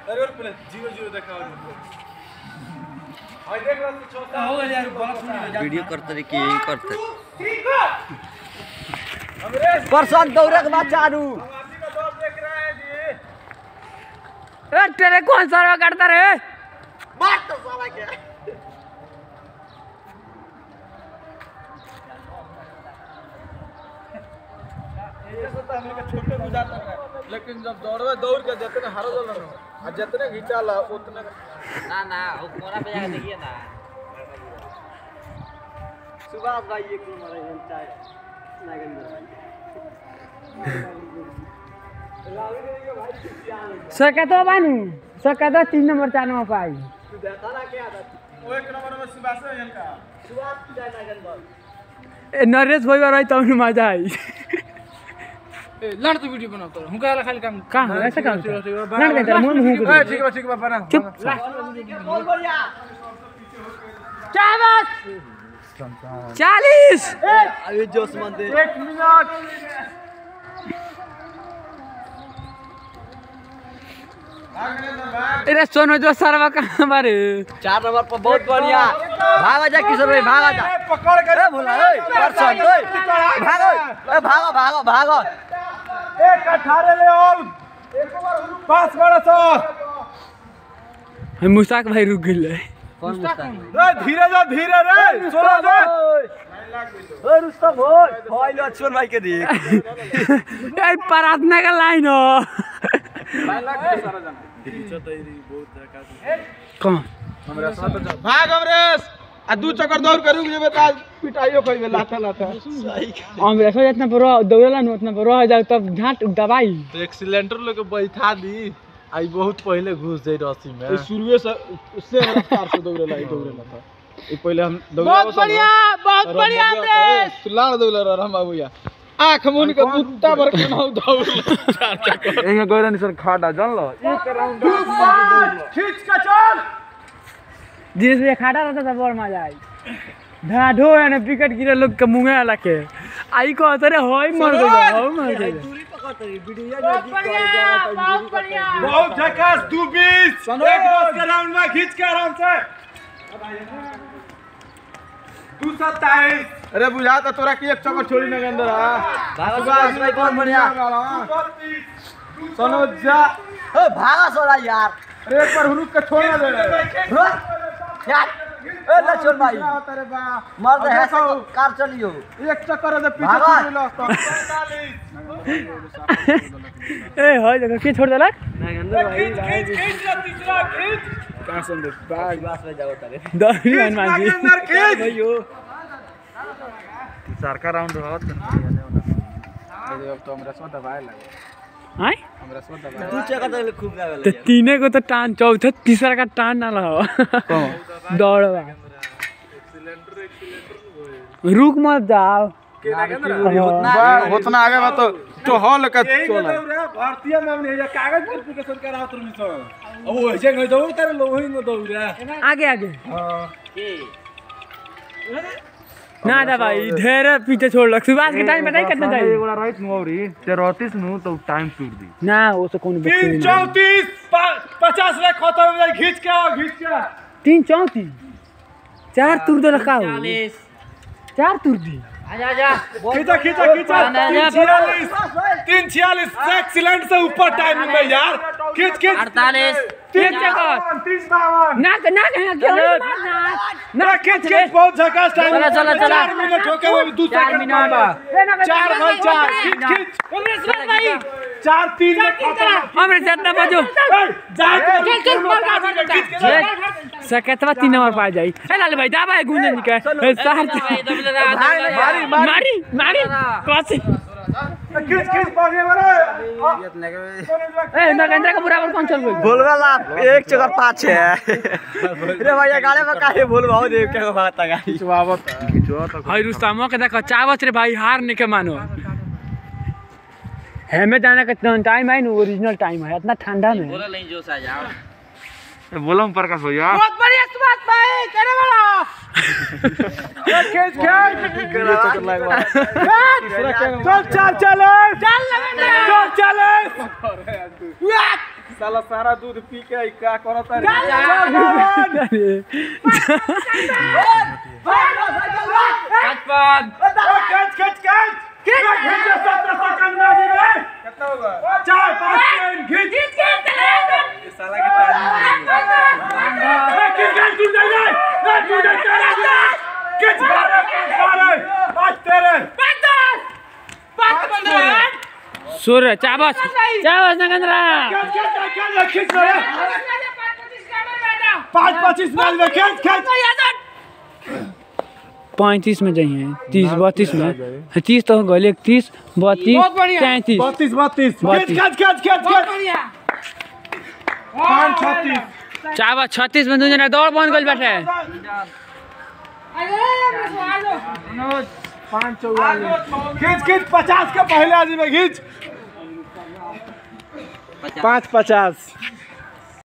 अरे और पहले 0-0 दिखाओ भाई देख रहा तो छोटा हो गया यार बात वीडियो करते रहे कि यही करते परसों दौड़े के बाद चालू आशी का दौड़ देख रहे हैं जी ए तेरे कौन सा करता रे मार तो साला क्या ये सब तो हमने छोटे बुझाता है लेकिन जब दौड़वे दौड़ के जितने हारो दल ना और जितने घिचाला उतने ना वो कोना पे जाके देखिए ना सुभाष भाई एक नंबर है चाय सकतो बानू सकतो 3 नंबर 4 नंबर पाई तू देखा ना क्या था वो एक नंबर में सुभाष है इनका सुभाष की जाए नागन बॉल ए नरेश भाई रही तब मजा आई ए लड़ तो वीडियो बनाओ तो हुका खाली काम कहां ऐसा काम लड़ के तेरा मुंह मुंह ठीक है बना चुप बहुत बढ़िया क्या बात 40 अभी जोश मन दे 1 मिनट अरे सोनो जो सरवा कहां बारे 4 नंबर पर बहुत बढ़िया भागा जा किशोर भाई भागा जा पकड़ के ए भोला ए परसन ए भागो ए भागो भागो भागो 1-18 ले ऑल पास बड़ा सा हम मुस्ताक भाई रुक गए कौन मुस्ताक रे धीरे जा धीरे रे सोना जा ओए रुस्तम ओए भाई लो छोड़ भाई के देख ए प्रार्थना का लाइन हो कौन भाग अमरेश आ 2 चक्कर दौड़ करू जे बता पिटाइयो कइबे लाथा लाथा हम ऐसा जितना पर दौड़ला न उतना पर रह जाओ तब घाट दबाई तो एक सिलेंडर लेके बैठा दी आई बहुत पहले घुस जाई रस्सी में शुरुए से उससे रफ्तार से दौड़ेला था ई पहले हम दौड़ा बहुत बढ़िया अमरेश तू लाड़ दौड़ला रह बाबूया आंख मुन के बुट्टा भर के नाउ दौड़ चार चक्कर एंगे गौरन सर खाड़ा जान लो एक राउंड खींच के चल जिस से खाड़ा रहता था बड़ मजा आई ढाढो है विकेट गिरे लोग के मुंह में लगे आई को अतरे होई मर गए दूरी पकड़ रही वीडियो नजदीक कर जा बहुत झकास 2-20 एक 10 के राउंड में खींच के आराम से 2-27 अरे बुझाता तोरा की एक चक्कर छोड़ी ना के अंदर भागा सुभाष भाई बहुत बढ़िया सनोज जा ओ भागा सोला यार अरे एक बार हुरुक के छोड़ना दे रे यार ए लक्ष्मण भाई अरे बा मर दे है कार चलियो एक चक्कर दे पीछे छोड़ लो 45 ए होय देखो के छोड़ देलक नागेंद्र भाई खींच तीसरा खींच का संदेश बाग बास में जाओ तारे दौड़ी हनुमान जी नागेंद्र खींच भाईयो सरकार राउंड होत अरे अब तो हमरा सो दबाए लगे हां हमरा सो दबाए 2 चक्कर तो खूब तो लागल तीने को तो टान चौथा तीसरा का टान ना लहो दौड़वा रुक मत जाओ उतना आगे बा तो हॉल का चल भारतीय में नहीं है कागज वेरिफिकेशन कराओ तुम सो अब वो जे नहीं दौड़ तारे लोही में दौड़ आगे आगे ना दा भाई ढेर पीछे छोड़ लग सुभाष के टाइम बताई कितना चाहिए एगोला राइट नु औरी 33 नु तो टाइम टूट दी ना वो से कौन 3-34 50 ले खत्म हो जाए खींच के 3-34 4 तुर दे लगा 4 तुर दी आजा खींचा 3-46 एक्सीलेंट से ऊपर टाइम में यार खींच 48 3 जगह 30-52 ना खींच बहुत झकास टाइम चला 4 मिनट हो गए 2 सेकंड 4 भाई 4 खींच भाई 4-3 में खत्म हमरे जितना बजो सकतवा 3 नंबर पा जाई ए लाल भाई दाबा गुंजन के मारी कोसी खींच भागे मारे ए नगेंद्र का बराबर कौन चल गई बोलवा ला एक चक्कर पाछे रे भैया गाड़ी में काहे बोलवाओ देव के भागता गाड़ी खिंचवावत हाय रुस्तमो के देखो चावत रे भाई हार नहीं के मानो हमें जाने का टाइम है ना ओरिजिनल टाइम है इतना ठंडा में बोला नहीं जोश आ जाओ बोलम प्रकाश भैया बहुत बढ़िया सुभाष भाई करे वाला खींच चल चल चल साला सारा दूध पी के का करता रे कितना होगा 4 5 3 खींच साला की सूर्य चाबस नगेंद्रा 5-25 माइल में खेच 35 में जाइए 30-32 में 30 तो गल 31 32 33 चाबस 36 में दूसरा दौड़ बंद कर बैठे 5-44 50 के पहले आदमी में खींच 5-50